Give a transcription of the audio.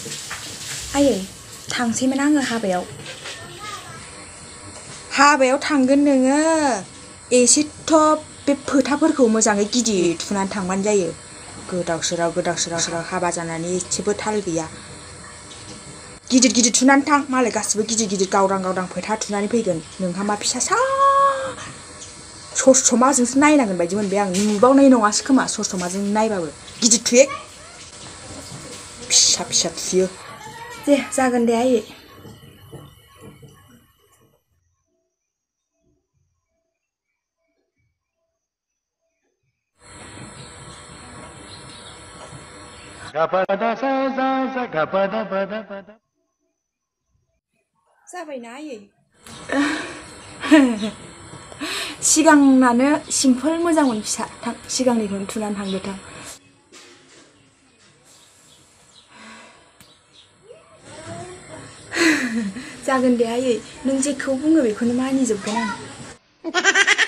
आयै थांसैमोन आङो हाबायाव थांगोन नोङो एसेथ' बे फोथाफोरखौ मोजाङै गिदिर थुनानै थांबानो जायो गोदाव सोराव हाबा जानानै एसेबो थाल गैया गिदिर थुनानै थां मालाय गासिबो गिदिर गावदां फोथा थुनानै फैगोन नोंहा मा फिसा सस्रमाजोंसो नायनांगोन बायदि मोनबाय आं नुबावनाय नङासो खोमा सस्रमाजों नायबाबो गिदिर थुयो फिसा थुयो दे जागोन दे आयै जाबायना आयै सिगांनानो सिम्पोल मोजांमोन फिसा थां सिगांनिखौनो थुनानै थांदो थां जागोन दे आयै नों जेखौ बुङो बेखौनो मानिजोबगोन आं